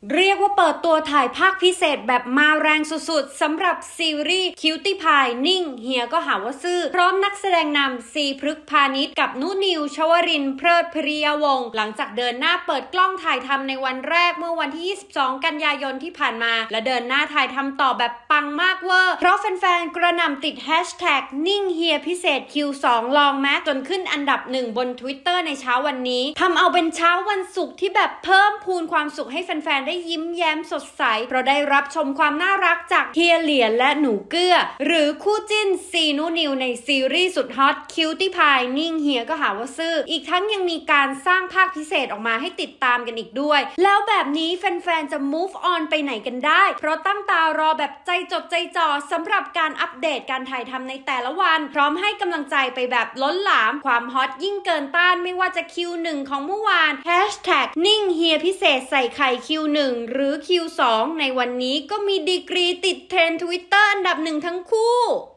เรียกว่าเปิดตัวถ่ายภาคพิเศษแบบมาแรงสุดๆสำหรับซีรีส์คิวตี้พายนิ่งเฮียก็หาว่าซื่อพร้อมนักแสดงนำซีพฤกษ์พาณิชย์กับนุนิวชวรินทร์เพลิดพริยวงศ์หลังจากเดินหน้าเปิดกล้องถ่ายทำในวันแรกเมื่อวันที่22กันยายนที่ผ่านมาและเดินหน้าถ่ายทำต่อแบบปังมากเวอร์เพราะแฟนๆกระหน่ำติดแฮชแท็กนิ่งเฮียพิเศษ Q2 ลองแม้จนขึ้นอันดับ1บน Twitter ในเช้าวันนี้ทำเอาเป็นเช้าวันศุกร์ที่แบบเพิ่มพูนความสุขให้แฟนๆได้ยิ้มแย้มสดใสเพราะได้รับชมความน่ารักจากเฮียเหลียนและหนูเกื้อหรือคู่จิ้นซีนุนิวในซีรีส์สุดฮอตคิวตี้พายนิ่งเฮียก็หาว่าซื่ออีกทั้งยังมีการสร้างภาคพิเศษออกมาให้ติดตามกันอีกด้วยแล้วแบบนี้แฟนๆจะ move on ไปไหนกันได้เพราะตั้งตารอแบบใจจดใจจ่อสำหรับการอัปเดตการถ่ายทำในแต่ละวันพร้อมให้กำลังใจไปแบบล้นหลามความฮอตยิ่งเกินต้านไม่ว่าจะ Q1 ของเมื่อวานแฮชแท็กนิ่งเฮียพิเศษใส่ไข่ Q1 หรือ Q2 ในวันนี้ก็มีดีกรีติดเทรนด์ Twitter อันดับ1ทั้งคู่